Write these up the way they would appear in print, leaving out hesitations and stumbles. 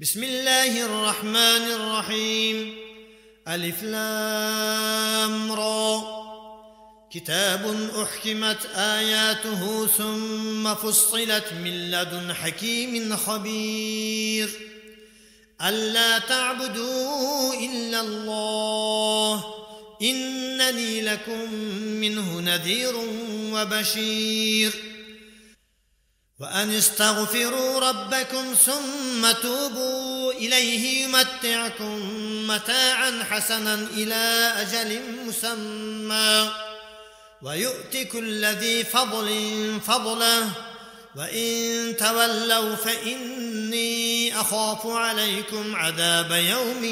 بسم الله الرحمن الرحيم. ألف لام را. كتاب أحكمت آياته ثم فصلت من لدن حكيم خبير. ألا تعبدوا إلا الله إنني لكم منه نذير وبشير. وأن استغفروا ربكم ثم توبوا إليه يمتعكم متاعا حسنا إلى أجل مسمى ويؤت كل ذي فضل فضله وإن تولوا فإني أخاف عليكم عذاب يوم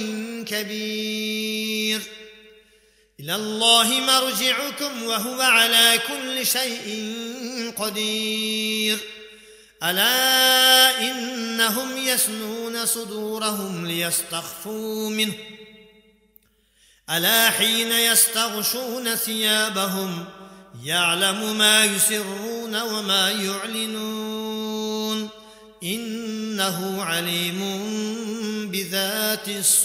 كبير. إلى الله مرجعكم وهو على كل شيء قدير. ألا إنهم يثنون صدورهم ليستخفوا منه ألا حين يستغشون ثيابهم يعلم ما يسرون وما يعلنون إنه عليم بذات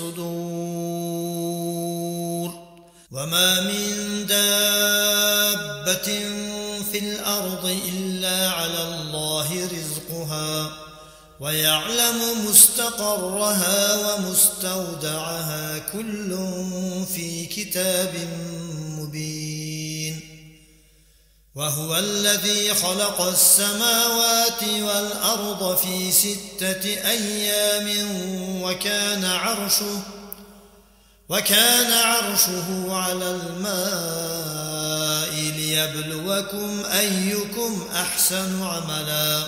الصدور. وما من دابة في الأرض إلا على الله رزقها ويعلم مستقرها ومستودعها كل في كتاب مبين. وهو الذي خلق السماوات والأرض في 6 أيام وكان عرشه على الماء ليبلوكم أيكم أحسن عملا.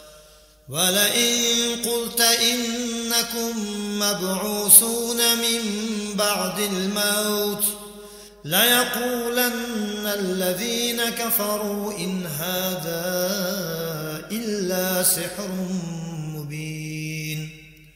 ولئن قلت إنكم مبعوثون من بعد الموت ليقولن الذين كفروا إن هذا إلا سحر مبين.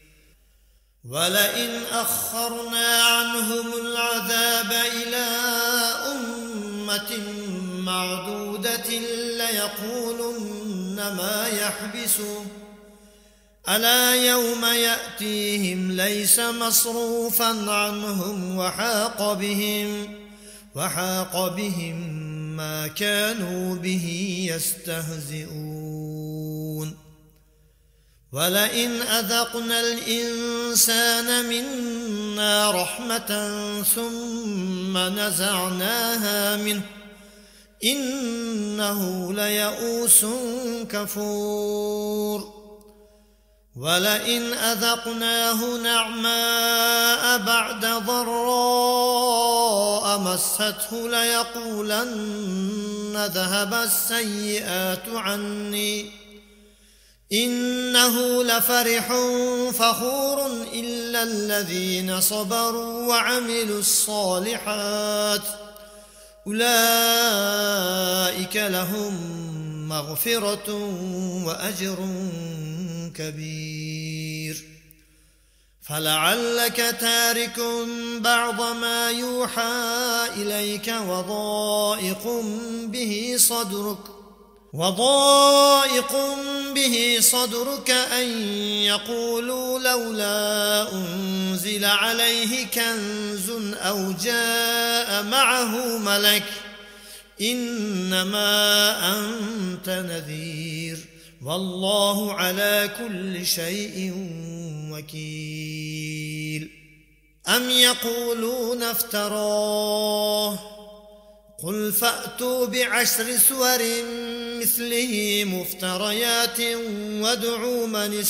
ولئن أخرنا عنهم العذاب إلى أمة معدودة ليقولن ما يحبسه ألا يوم يأتيهم ليس مصروفا عنهم وحاق بهم ما كانوا به يستهزئون. ولئن أذقنا الإنسان منا رحمة ثم نزعناها منه إنه ليئوس كفور. ولئن أذقناه نعماء بعد ضراء مسته ليقولن ذهب السيئات عني إنه لفرح فخور إلا الذين صبروا وعملوا الصالحات أولئك لهم مغفرة وأجر كبير. فلعلك تارك بعض ما يوحى إليك وضائق به صدرك أن يقولوا لولا أنزل عليه كنز أو جاء معه ملك إنما أنت نذير والله على كل شيء وكيل. أم يقولون افتراه قل فأتوا ب10 سور مثله مفتريات وادعوا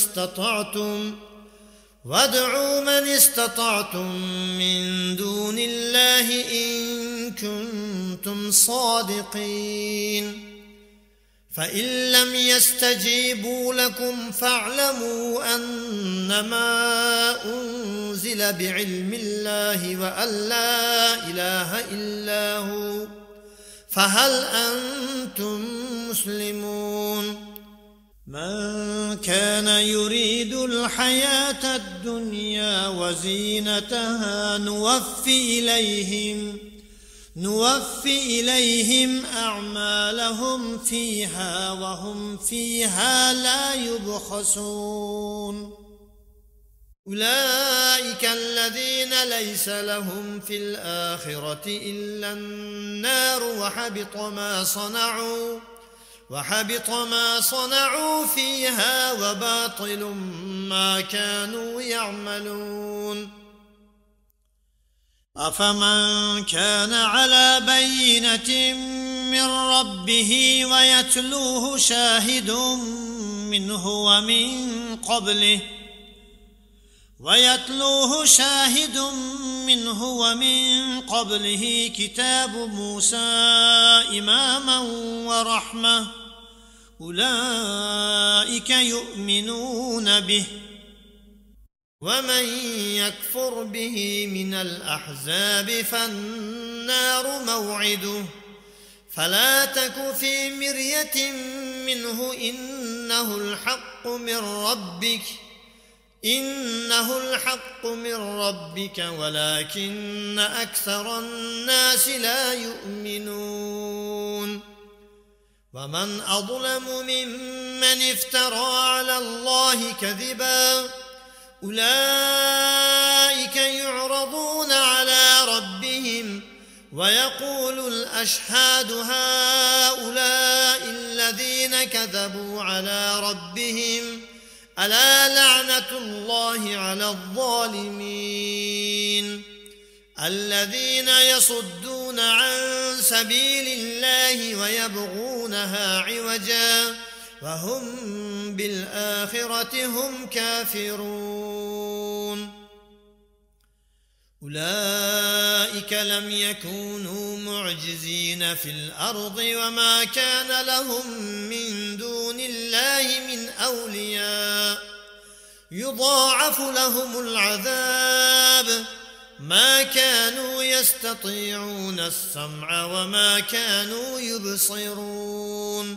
من استطعتم من دون الله إن كنتم صادقين. فإن لم يستجيبوا لكم فاعلموا أنما أنزل بعلم الله وأن لا إله إلا هو فهل أنتم مسلمون. من كان يريد الحياة الدنيا وزينتها نوفي إليهم أعمالهم فيها وهم فيها لا يبخسون. أولئك الذين ليس لهم في الآخرة إلا النار وحبط ما صنعوا فيها وباطل ما كانوا يعملون أفمن كان على بينة من ربه ويتلوه شاهد منه ومن قبله كتاب موسى إماما ورحمة أولئك يؤمنون به ومن يكفر به من الأحزاب فالنار موعده فلا تك في مرية منه إنه الحق من ربك ولكن أكثر الناس لا يؤمنون ومن أظلم ممن افترى على الله كذبا أولئك يعرضون على ربهم ويقول الأشهاد هؤلاء الذين كذبوا على ربهم ألا لعنة الله على الظالمين الذين يصدون عن سبيل الله ويبغونها عوجا وهم بالآخرة هم كافرون أولئك لم يكونوا معجزين في الأرض وما كان لهم من دون الله من أولياء يضاعف لهم العذاب ما كانوا يستطيعون السمع وما كانوا يبصرون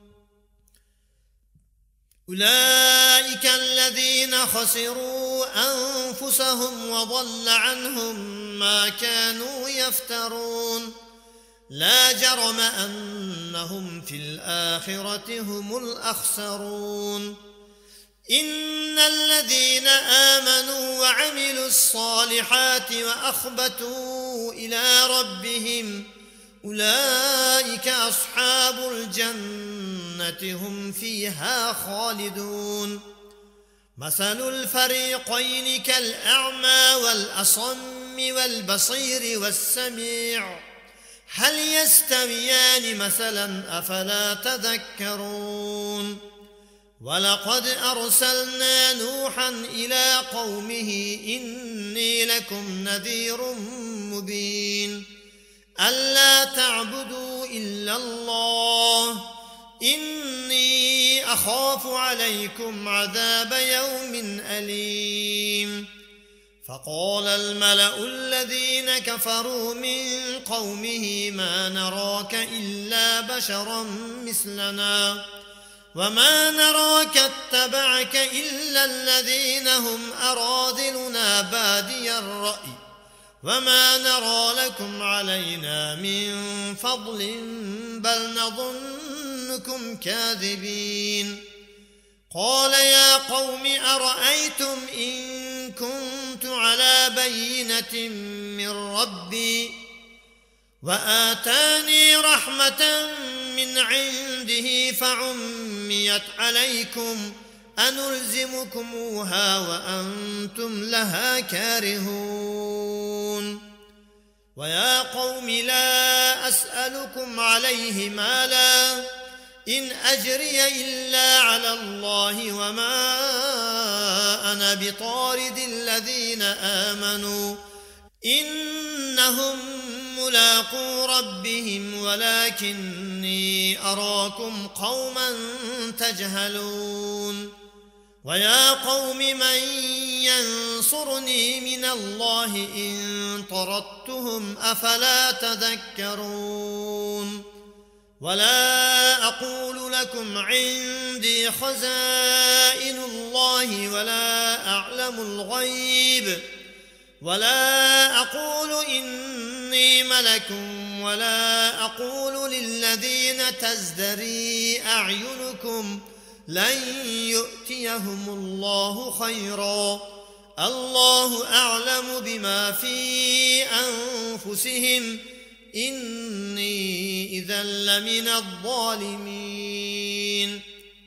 أولئك الذين خسروا أنفسهم وضل عنهم ما كانوا يفترون لا جرم أنهم في الآخرة هم الأخسرون إن الذين آمنوا وعملوا الصالحات وأخبتوا إلى ربهم أولئك أصحاب الجنة هم فيها خالدون مثل الفريقين كالأعمى والأصم والبصير والسميع هل يستويان مثلا أفلا تذكرون ولقد أرسلنا نوحا إلى قومه إني لكم نذير مبين ألا تعبدوا إلا الله إني أخاف عليكم عذاب يوم أليم فقال الملأ الذين كفروا من قومه ما نراك إلا بشرا مثلنا وما نراك اتبعك إلا الذين هم أراذلنا بادي الرأي وما نرى لكم علينا من فضل بل نظنكم كاذبين قال يا قوم أرأيتم إن كنت على بينة من ربي وآتاني رحمة من عنده فعميت عليكم أنلزمكموها وأنتم لها كارهون ويا قوم لا أسألكم عليه مالا إن أجري إلا على الله وما أنا بطارد الذين آمنوا إنهم ملاقو ربهم ولكني أراكم قوما تجهلون ويا قوم من ينصرني من الله إن طردتهم أفلا تذكرون ولا أقول لكم عندي خزائن الله ولا أعلم الغيب ولا أقول إني ملك ولا أقول للذين تزدري أعينكم لن يؤتيهم الله خيرا الله أعلم بما في أنفسهم إني إذا لمن الظالمين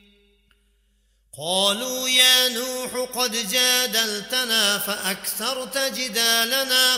قالوا يا نوح قد جادلتنا فأكثرت جدالنا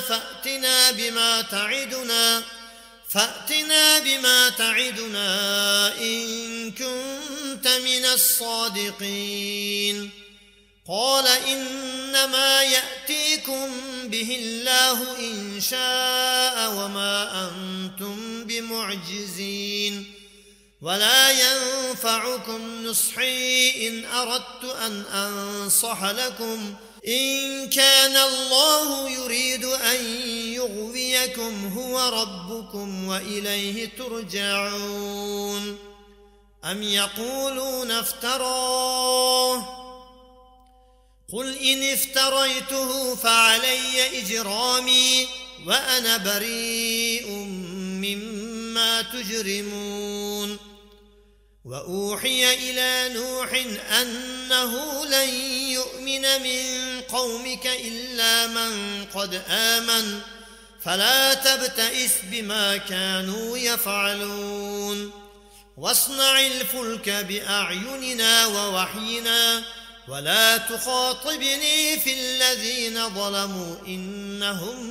فأتنا بما تعدنا إن كنت من الصادقين قال إنما يأتيكم به الله إن شاء وما أنتم بمعجزين ولا ينفعكم نصحي إن أردت أن أنصح لكم إن كان الله يريد أن يغويكم هو ربكم وإليه ترجعون أم يقولون افتراه قل إن افتريته فعلي إجرامي وأنا بريء مما تجرمون وأوحي إلى نوح أنه لن يؤمن من قومك إلا من قد آمن فلا تبتئس بما كانوا يفعلون واصنع الفلك بأعيننا ووحينا ولا تخاطبني في الذين ظلموا إنهم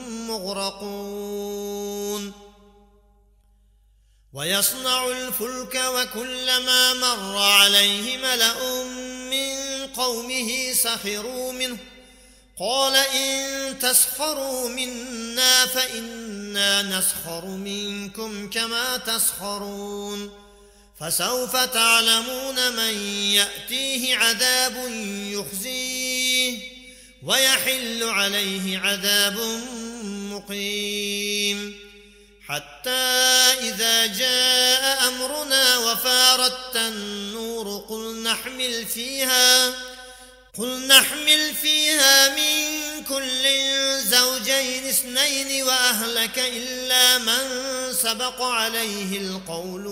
مغرقون ويصنع الفلك وكلما مر عليه ملأ من قومه سخروا منه قال إن تسخروا منا فإنا نسخر منكم كما تسخرون فسوف تعلمون من يأتيه عذاب يخزيه ويحل عليه عذاب مقيم حتى إذا جاء أمرنا وفارت النور قل نحمل فيها من كل زوجين اثنين وأهلك إلا من سبق عليه القول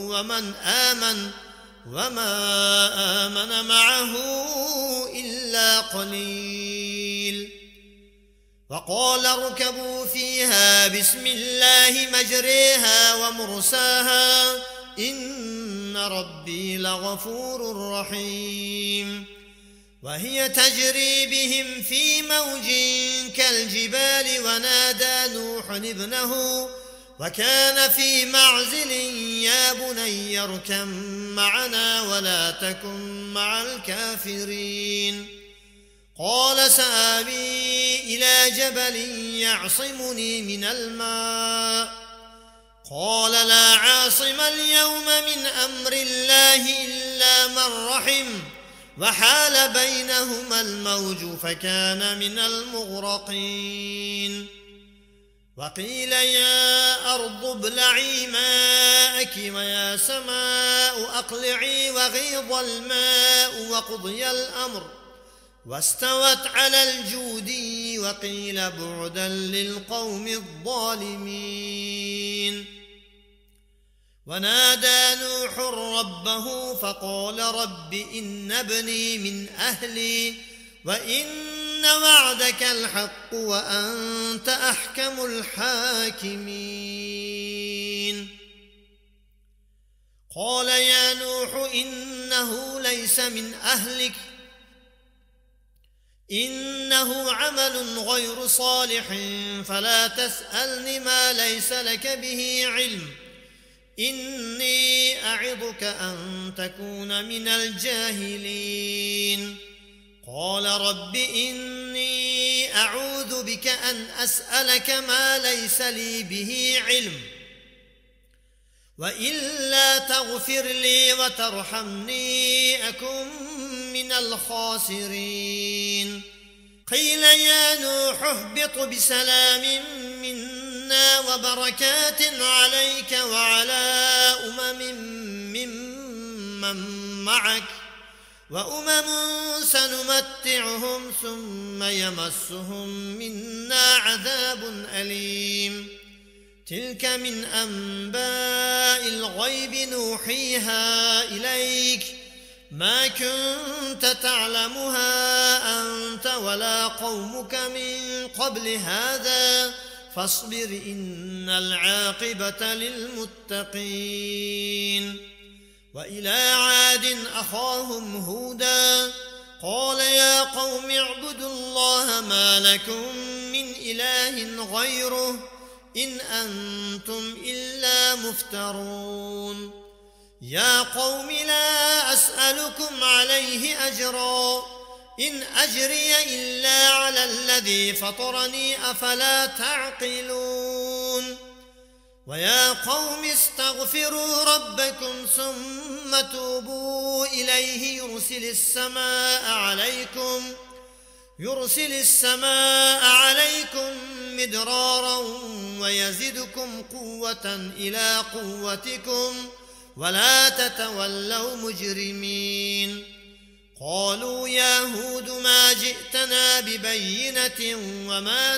وما آمن معه إلا قليل وقال اركبوا فيها بسم الله مجريها ومرساها إن ربي لغفور رحيم وهي تجري بهم في موج كالجبال ونادى نوح ابنه وكان في معزل يا بني اركب معنا ولا تكن مع الكافرين قال سآوي إلى جبل يعصمني من الماء قال لا عاصم اليوم من أمر الله إلا من رحم وحال بينهما الموج فكان من المغرقين وقيل يا أرض ابلعي ماءك ويا سماء أقلعي وغيض الماء وقضي الأمر واستوت على الجودي وقيل بعدا للقوم الظالمين ونادى نوح ربه فقال رب إن ابني من أهلي وإن وعدك الحق وأنت أحكم الحاكمين قال يا نوح إنه ليس من أهلك إنه عمل غير صالح فلا تسألني ما ليس لك به علم إني أعظك أن تكون من الجاهلين قال رب إني أعوذ بك أن أسألك ما ليس لي به علم وإلا تغفر لي وترحمني أكن من الخاسرين قيل يا نوح اهبط بسلام منا وبركات عليك وعلى ممن معك وأمم سنمتعهم ثم يمسهم منا عذاب أليم تلك من أنباء الغيب نوحيها إليك ما كنت تعلمها أنت ولا قومك من قبل هذا فاصبر إن العاقبة للمتقين. وإلى عاد أخاهم هودا قال يا قوم اعبدوا الله ما لكم من إله غيره إن أنتم إلا مفترون. يا قوم لا أسألكم عليه أجرا إن أجري إلا على الذي فطرني أفلا تعقلون. ويا قوم استغفروا ربكم ثم توبوا إليه يرسل السماء عليكم مدرارا ويزدكم قوة إلى قوتكم ولا تتولوا مجرمين. قالوا يا هود ما جئتنا ببينة وما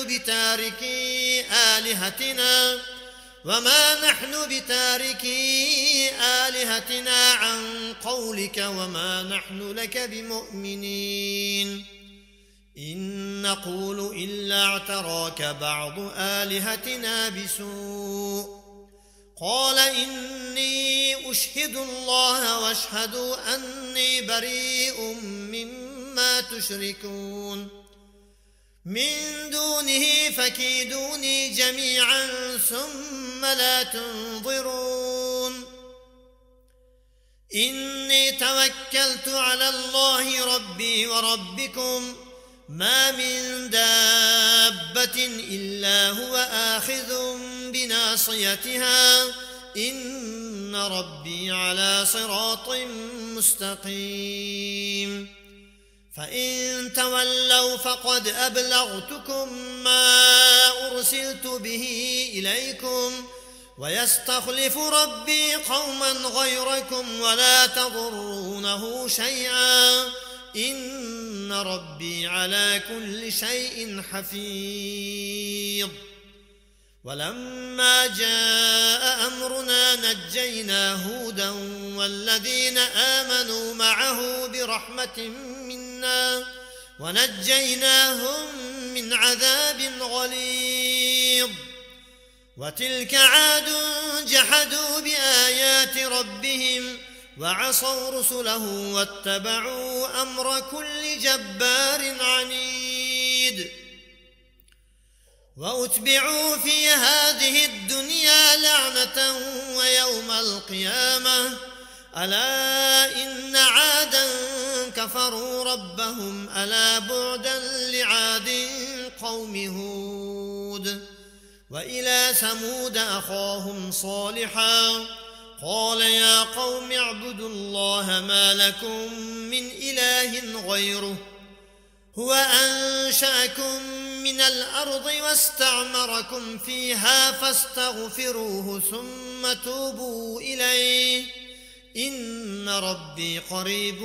نحن بتاركي آلهتنا عن قولك وما نحن لك بمؤمنين. إن نقول إلا اعتراك بعض آلهتنا بسوء. قال إني أشهد الله واشهدوا أني بريء مما تشركون من دونه فكيدوني جميعا ثم لا تنظرون. إني توكلت على الله ربي وربكم ما من دابة إلا هو آخذ بناصيتها إن ربي على صراط مستقيم. فإن تولوا فقد أبلغتكم ما أرسلت به إليكم ويستخلف ربي قوما غيركم ولا تضرونه شيئا إن ربي على كل شيء حفيظ. ولما جاء أمرنا نجينا هودا والذين آمنوا معه برحمة منا ونجيناهم من عذاب غليظ. وتلك عاد جحدوا بآيات ربهم وعصوا رسله واتبعوا أمر كل جبار عنيد. وأتبعوا في هذه الدنيا لعنة ويوم القيامة ألا إن عادا كفروا ربهم ألا بعدا لعاد قوم هود. وإلى ثمود أخاهم صالحا قال يا قوم اعبدوا الله ما لكم من إله غيره هو أنشأكم من الأرض واستعمركم فيها فاستغفروه ثم توبوا إليه إن ربي قريب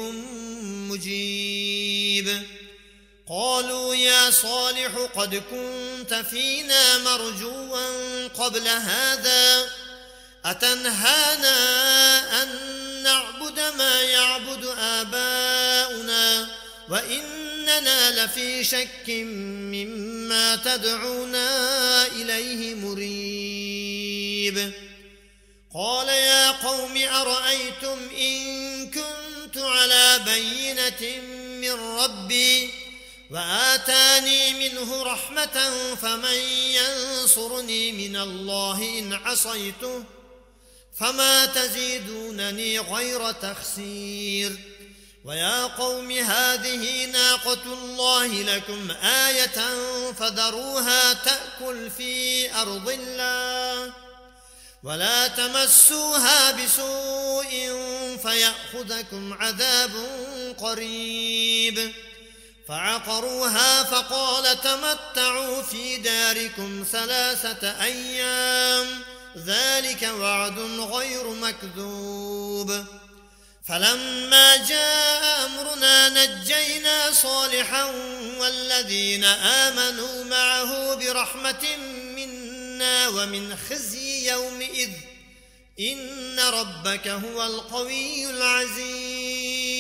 مجيب. قالوا يا صالح قد كنت فينا مرجوا قبل هذا أتنهانا أن نعبد ما يعبد آباؤنا وإننا لفي شك مما تدعونا إليه مريب. قال يا قوم أرأيتم إن كنت على بينة من ربي وآتاني منه رحمة فمن ينصرني من الله إن عصيته فما تزيدونني غير تخسير. ويا قوم هذه ناقة الله لكم آية فذروها تأكل في أرض الله ولا تمسوها بسوء فيأخذكم عذاب قريب. فعقروها فقال تمتعوا في داركم 3 أيام ذلك وعد غير مكذوب. فلما جاء أمرنا نجينا صالحا والذين آمنوا معه برحمة منا ومن خزي يومئذ إن ربك هو القوي العزيز.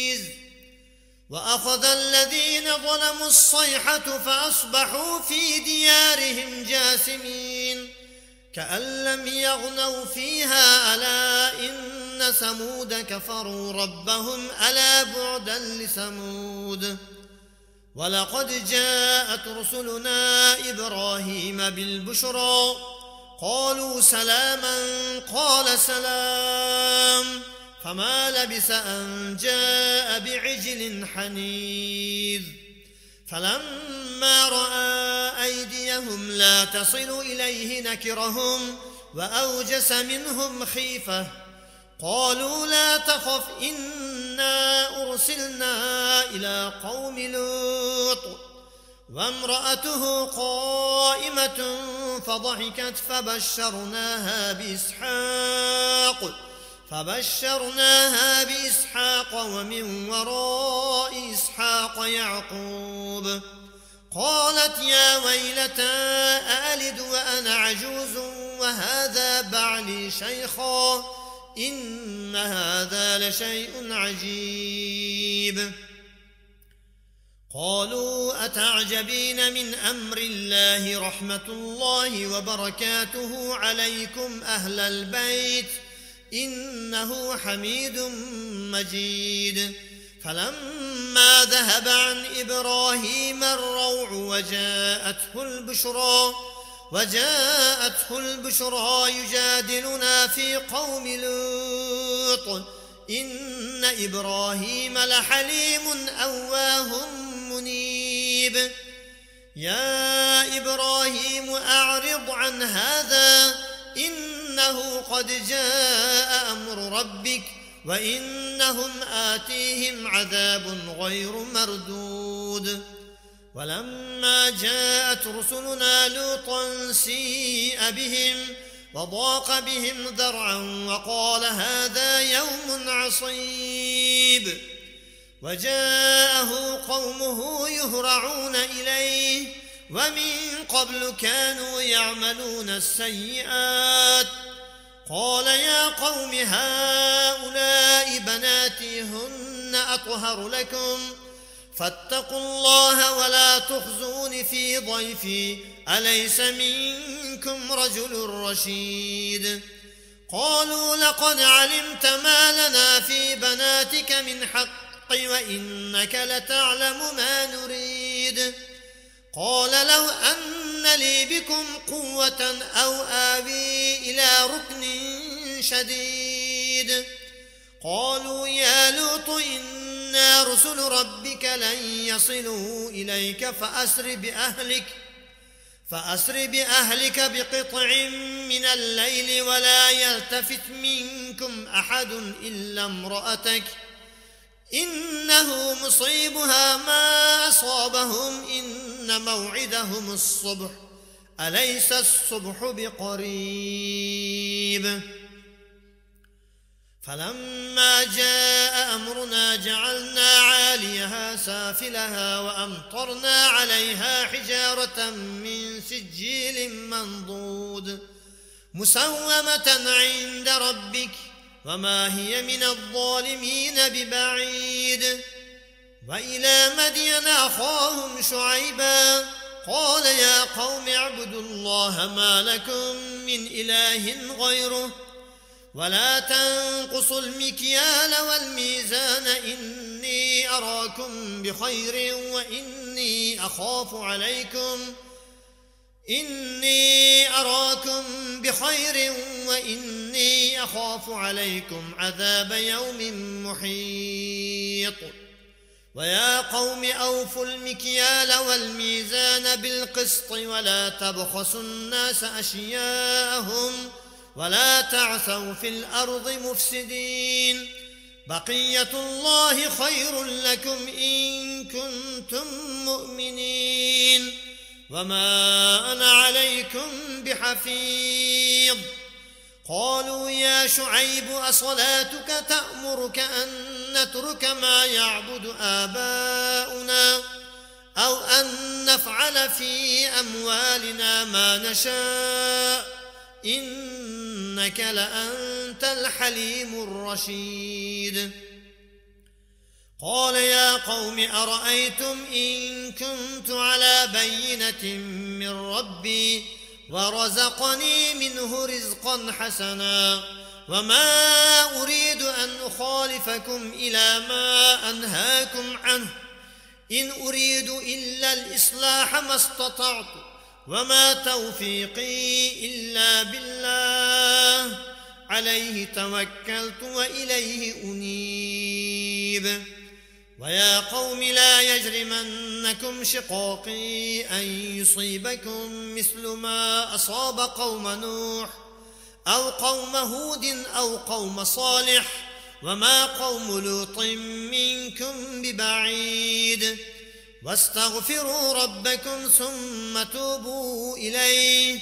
وأخذ الذين ظلموا الصيحة فأصبحوا في ديارهم جاثمين كأن لم يغنوا فيها ألا إن ثمود كفروا ربهم ألا بعدا لثمود ولقد جاءت رسلنا إبراهيم بالبشرى قالوا سلاما قال سلام فما لبث أن جاء بعجل حنيذ فلما رأى أيديهم لا تصل إليه نكرهم وأوجس منهم خيفة قالوا لا تخف إنا أرسلنا إلى قوم لوط وامرأته قائمة فضحكت فبشرناها بإسحاق ومن وراء إسحاق يعقوب قالت يا ويلتى أألد وأنا عجوز وهذا بعلي شيخا إن هذا لشيء عجيب قالوا أتعجبين من أمر الله رحمة الله وبركاته عليكم أهل البيت إنه حميد مجيد فلما ذهب عن إبراهيم الروع وجاءته البشرى يجادلنا في قوم لوط إن إبراهيم لحليم أواه منيب يا إبراهيم أعرض عن هذا إنه قد جاء أمر ربك وإنهم آتيهم عذاب غير مردود ولما جاءت رسلنا لوطا سيء بهم وضاق بهم ذرعا وقال هذا يوم عصيب وجاءه قومه يهرعون إليه ومن قبل كانوا يعملون السيئات قال يا قوم هؤلاء بناتي هن أطهر لكم فاتقوا الله ولا تخزون في ضيفي أليس منكم رجل رشيد قالوا لقد علمت ما لنا في بناتك من حق وإنك لتعلم ما نريد قال لو أن لي بكم قوة أو آوي إلى ركن شديد قالوا يا لوط إنا رسل ربك لن يصلوا إليك فأسر بأهلك بقطع من الليل ولا يلتفت منكم أحد إلا امرأتك إنه مصيبها ما أصابهم إن موعدهم الصبح أليس الصبح بقريب فلما جاء أمرنا جعلنا عاليها سافلها وأمطرنا عليها حجارة من سجيل منضود مسومة عند ربك وما هي من الظالمين ببعيد وإلى مدين أخاهم شعيبا قال يا قوم اعبدوا الله ما لكم من إله غيره ولا تنقصوا المكيال والميزان إني أراكم بخير وإني أخاف عليكم عذاب يوم محيط ويا قوم أوفوا المكيال والميزان بالقسط ولا تبخسوا الناس أشياءهم ولا تعثوا في الأرض مفسدين بقية الله خير لكم إن كنتم مؤمنين وما أنا عليكم بحفيظ قالوا يا شعيب أصلاتك تأمرك أن نترك ما يعبد آباؤنا أو أن نفعل في أموالنا ما نشاء إنك لأنت الحليم الرشيد قال يا قوم أرأيتم إن كنت على بينة من ربي ورزقني منه رزقا حسنا وما أريد أن أخالفكم إلى ما أنهاكم عنه إن أريد إلا الإصلاح ما استطعت وما توفيقي إلا بالله عليه توكلت وإليه أنيب ويا قوم لا يجرمنكم شقاقي أن يصيبكم مثل ما أصاب قوم نوح أو قوم هود أو قوم صالح وما قوم لوط منكم ببعيد واستغفروا ربكم ثم توبوا إليه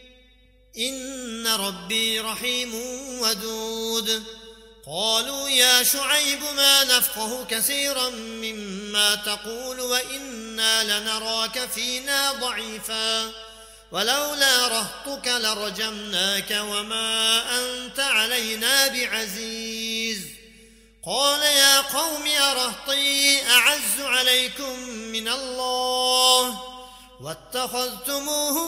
إن ربي رحيم ودود قالوا يا شعيب ما نفقه كثيرا مما تقول وإنا لنراك فينا ضعيفا ولولا رهطك لرجمناك وما أنت علينا بعزيز قال يا قوم أرهطي أعز عليكم من الله واتخذتموه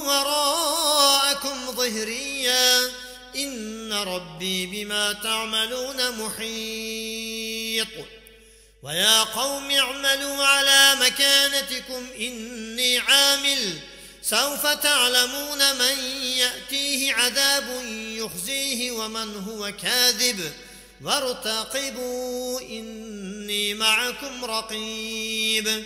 وراءكم ظهريا إن ربي بما تعملون محيط ويا قوم اعملوا على مكانتكم إني عامل سوف تعلمون من يأتيه عذاب يخزيه ومن هو كاذب وارتقبوا إني معكم رقيب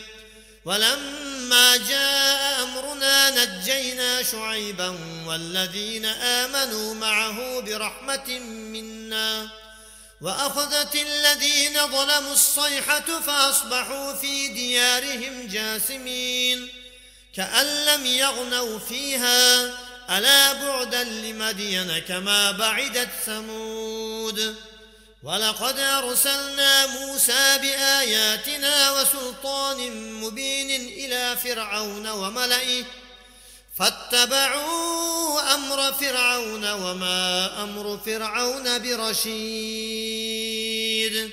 ولما جاء أمرنا نجينا شعيبا والذين آمنوا معه برحمة منا وأخذت الذين ظلموا الصيحة فأصبحوا في ديارهم جاثمين كأن لم يغنوا فيها ألا بعدا لمدين كما بعدت ثمود ولقد أرسلنا موسى بآياتنا وسلطان مبين إلى فرعون وملئه فاتبعوا أمر فرعون وما أمر فرعون برشيد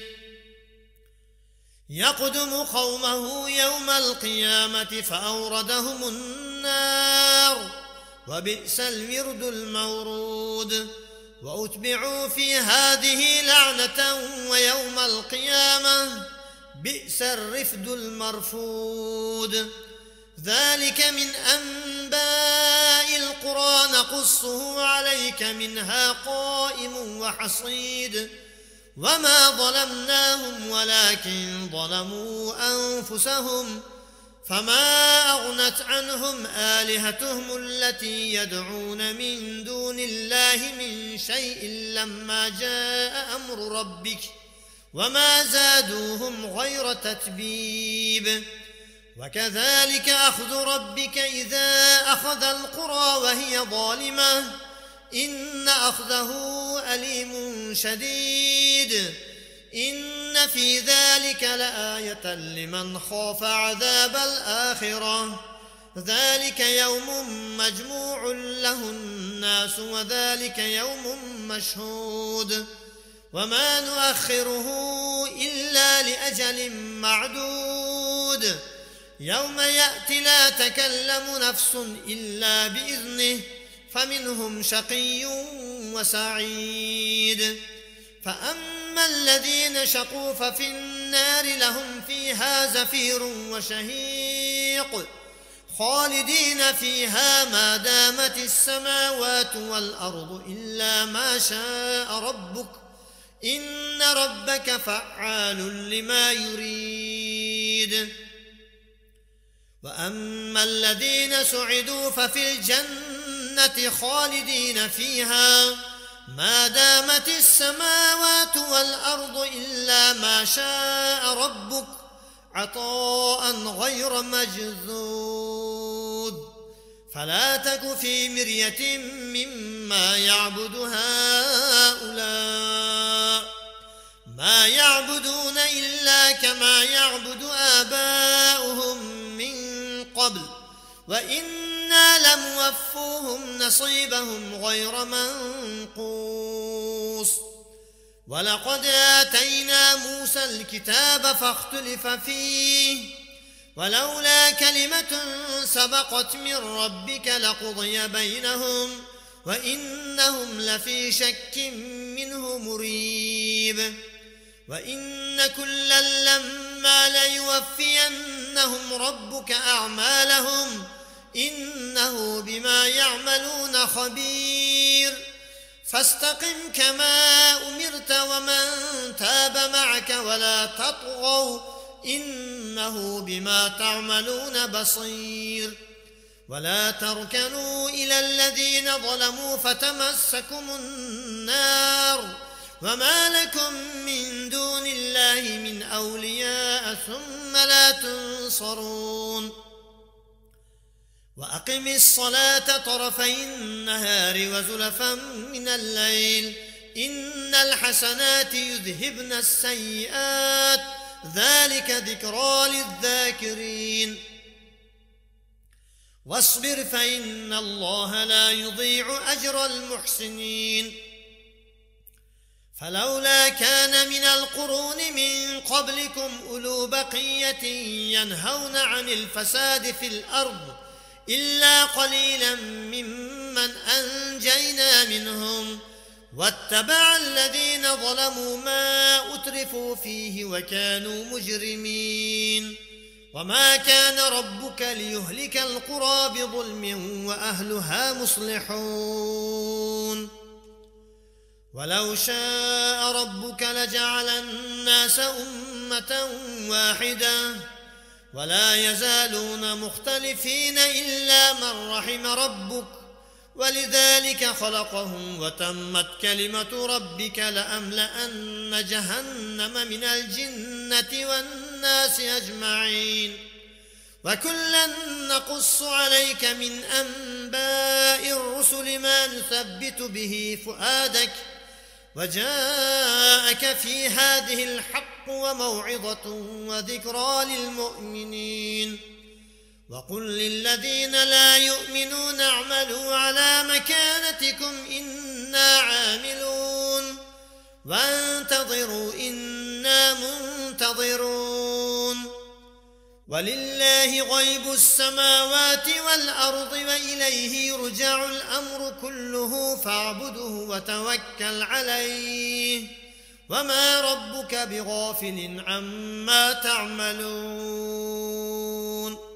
يقدم قومه يوم القيامة فأوردهم النار وبئس الورد المورود وأتبعوا في هذه لعنة ويوم القيامة بئس الرفد المرفود ذلك من أنباء القرى نقصه عليك منها قائم وحصيد وما ظلمناهم ولكن ظلموا أنفسهم فما أغنت عنهم آلهتهم التي يدعون من دون الله من شيء لما جاء أمر ربك وما زادوهم غير تتبيب وكذلك أخذ ربك إذا أخذ القرى وهي ظالمة إن أخذه أليم شديد إن في ذلك لآية لمن خاف عذاب الآخرة ذلك يوم مجموع له الناس وذلك يوم مشهود وما نؤخره إلا لأجل معدود يوم يأتي لا تكلم نفس إلا بإذنه فمنهم شقي وسعيد فأما الذين شقوا ففي النار لهم فيها زفير وشهيق خالدين فيها ما دامت السماوات والأرض إلا ما شاء ربك إن ربك فعال لما يريد وأما الذين سعدوا ففي الجنة خالدين فيها ما دامت السماوات والأرض إلا ما شاء ربك عطاء غير مجذوذ فلا تك في مرية مما يعبد هؤلاء ما يعبدون إلا كما يعبد آباؤهم من قبل وإنا لموفوهم نصيبهم غير منقوص ولقد آتينا موسى الكتاب فاختلف فيه ولولا كلمة سبقت من ربك لقضي بينهم وإنهم لفي شك منه مريب وإن كلا لما ليوفينهم ربك أعمالهم إنه بما يعملون خبير فاستقم كما أمرت ومن تاب معك ولا تطغوا إنه بما تعملون بصير ولا تركنوا إلى الذين ظلموا فتمسكم النار وما لكم من دون الله من أولياء ثم لا تنصرون وأقم الصلاة طرفي النهار وزلفا من الليل إن الحسنات يذهبن السيئات ذلك ذكرى للذاكرين واصبر فإن الله لا يضيع أجر المحسنين فلولا كان من القرون من قبلكم أولو بقية ينهون عن الفساد في الأرض إلا قليلا ممن أنجينا منهم واتبع الذين ظلموا ما أترفوا فيه وكانوا مجرمين وما كان ربك ليهلك القرى بظلم وأهلها مصلحون ولو شاء ربك لجعل الناس أمة واحدة ولا يزالون مختلفين إلا من رحم ربك ولذلك خلقهم وتمت كلمة ربك لأملأن جهنم من الجنة والناس أجمعين وكلا نقص عليك من أنباء الرسل ما نثبت به فؤادك وجاءك في هذه الحق وموعظة وذكرى للمؤمنين وقل للذين لا يؤمنون اعملوا على مكانتكم إنا عاملون وانتظروا إنا منتظرون ولله غيب السماوات والأرض وإليه يرجع الأمر كله فاعبده وتوكل عليه وما ربك بغافل عما تعملون